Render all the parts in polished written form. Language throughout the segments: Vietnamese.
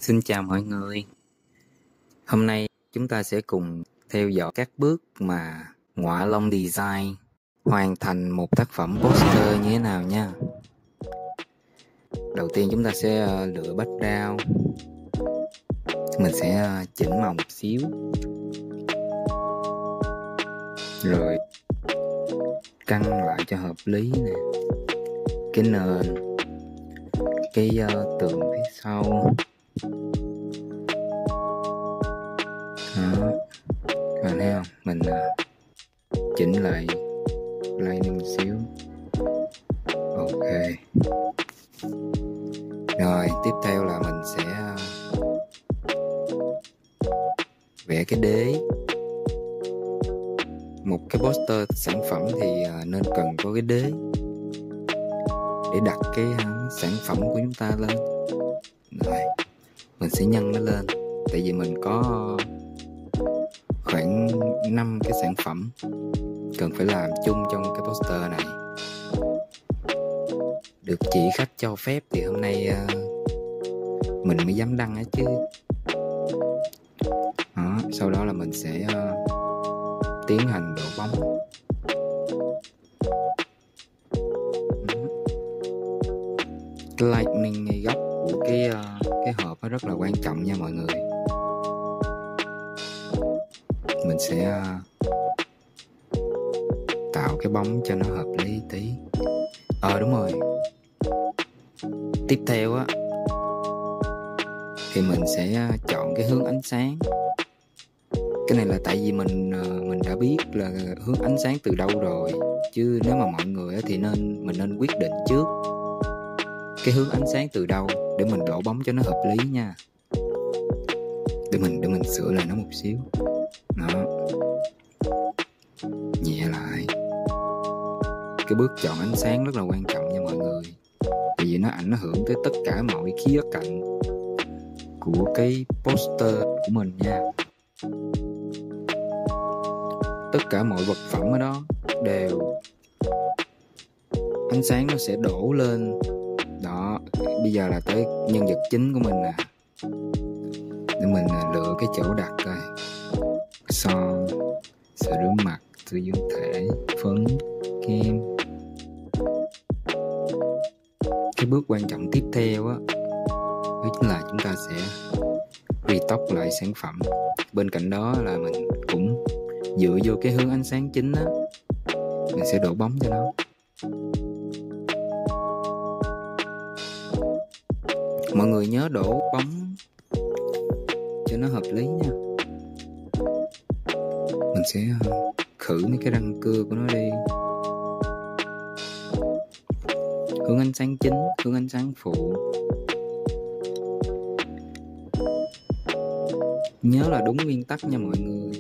Xin chào mọi người. Hôm nay chúng ta sẽ cùng theo dõi các bước mà Ngọa Long Design hoàn thành một tác phẩm poster như thế nào nha. Đầu tiên chúng ta sẽ lựa background. Mình sẽ chỉnh màu một xíu. Rồi căng lại cho hợp lý nè. Cái nền, cái tường phía sau. Đó, bạn thấy không? Mình chỉnh lại lên một xíu. Ok. Rồi tiếp theo là mình sẽ vẽ cái đế. Một cái poster sản phẩm thì nên cần có cái đế để đặt cái sản phẩm của chúng ta lên. Rồi mình sẽ nhân nó lên, tại vì mình có khoảng 5 cái sản phẩm cần phải làm chung trong cái poster này. Được chị khách cho phép thì hôm nay mình mới dám đăng á chứ. Đó, sau đó là mình sẽ tiến hành đổ bóng. Cái lightning ngay góc của cái hộp nó rất là quan trọng nha mọi người. Mình sẽ tạo cái bóng cho nó hợp lý tí. Đúng rồi. Tiếp theo á thì mình sẽ chọn cái hướng ánh sáng. Cái này là tại vì mình đã biết là hướng ánh sáng từ đâu rồi, chứ nếu mà mọi người thì mình nên quyết định trước cái hướng ánh sáng từ đâu để mình đổ bóng cho nó hợp lý nha. Để mình sửa lại nó một xíu. Đó, nhẹ lại. Cái bước chọn ánh sáng rất là quan trọng nha mọi người, tại vì nó ảnh hưởng tới tất cả mọi khía cạnh của cái poster của mình nha. Tất cả mọi vật phẩm ở đó đều ánh sáng nó sẽ đổ lên. Đó, bây giờ là tới nhân vật chính của mình nè. Để mình lựa cái chỗ đặt coi. Son, sữa rửa mặt, sữa dưỡng thể, phấn, kem. Cái bước quan trọng tiếp theo á, đó chính là chúng ta sẽ retouch lại sản phẩm. Bên cạnh đó là mình cũng dựa vô cái hướng ánh sáng chính á, mình sẽ đổ bóng cho nó. Mọi người nhớ đổ bóng cho nó hợp lý nha. Mình sẽ khử mấy cái răng cưa của nó đi. Hướng ánh sáng chính, hướng ánh sáng phụ. Nhớ là đúng nguyên tắc nha mọi người.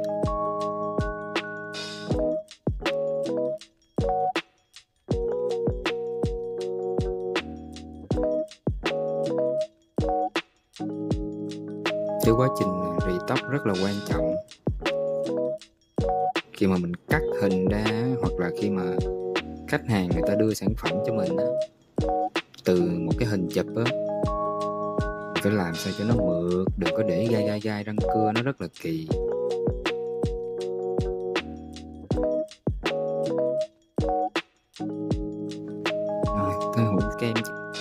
Cái quá trình retouch rất là quan trọng. Khi mà mình cắt hình ra, hoặc là khi mà khách hàng người ta đưa sản phẩm cho mình á, từ một cái hình chụp á, phải làm sao cho nó mượt, đừng có để gai răng cưa, nó rất là kỳ. Rồi, tới hụt kem.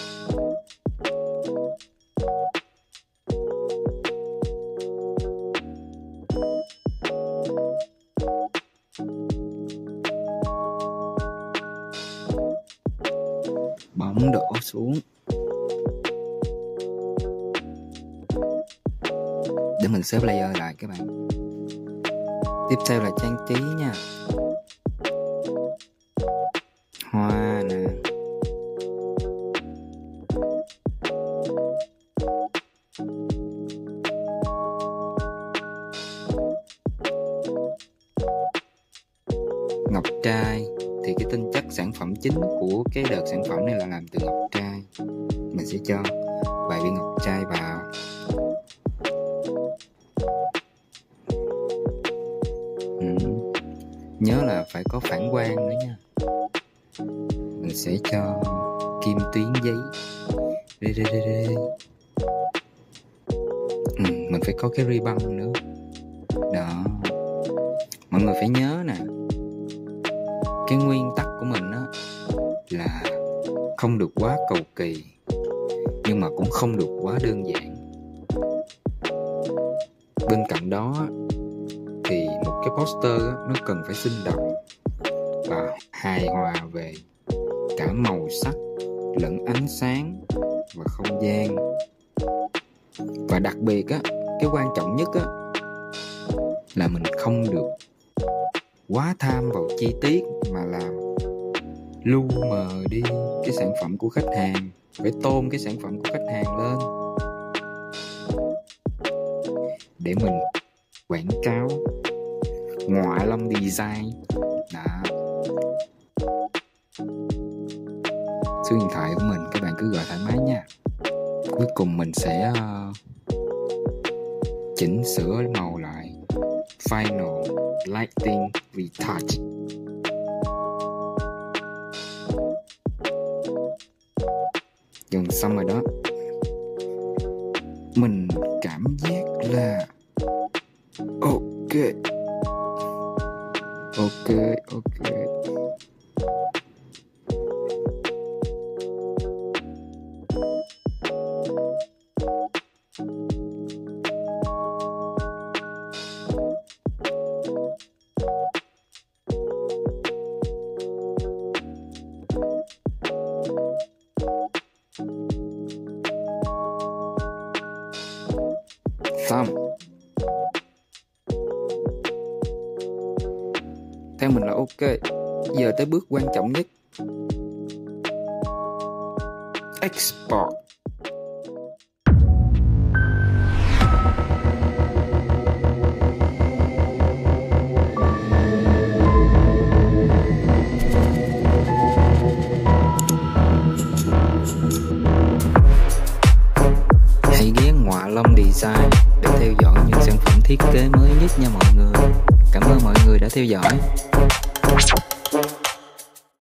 Bóng đổ xuống. Để mình xếp layer lại các bạn. Tiếp theo là trang trí nha. Hoa nè. Ngọc trai thì cái tinh chất sản phẩm chính của cái đợt sản phẩm này là làm từ ngọc trai. Mình sẽ cho vài viên ngọc trai vào. Nhớ là phải có phản quang nữa nha. Mình sẽ cho kim tuyến giấy. mình phải có cái ribbon nữa. Đó, mọi người phải nhớ nè, cái nguyên tắc của mình á là không được quá cầu kỳ, nhưng mà cũng không được quá đơn giản. Bên cạnh đó thì một cái poster á, nó cần phải sinh động và hài hòa về cả màu sắc lẫn ánh sáng và không gian. Và đặc biệt á, cái quan trọng nhất á là mình không được quá tham vào chi tiết mà làm lu mờ đi cái sản phẩm của khách hàng. Phải tôn cái sản phẩm của khách hàng lên để mình quảng cáo. Ngoại Long Design đó. Số điện thoại của mình các bạn cứ gọi thoải mái nha. Cuối cùng mình sẽ chỉnh sửa màu lại. Final Lighting Retouch. Gần xong rồi đó. Mình cảm giác là ok. Xong. Theo mình là ok. Giờ tới bước quan trọng nhất. Export. Hãy ghé Ngoại Long Design để theo dõi những sản phẩm thiết kế mới nhất nha mọi người. Cảm ơn mọi người đã theo dõi.